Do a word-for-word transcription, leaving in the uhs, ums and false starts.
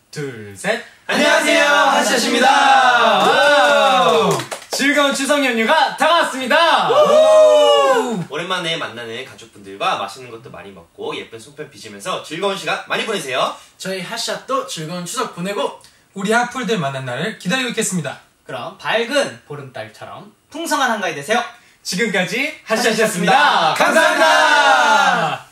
둘, 셋. 안녕하세요, 하샤입니다. 즐거운 추석 연휴가 다가왔습니다. 오랜만에 만나는 가족분들과 맛있는 것도 많이 먹고 예쁜 송편 빚으면서 즐거운 시간 많이 보내세요. 저희 하샤도 즐거운 추석 보내고 우리 하풀들 만난 날을 기다리고 있겠습니다. 그럼 밝은 보름달처럼 풍성한 한가위 되세요. 지금까지 하샤였습니다. 감사합니다.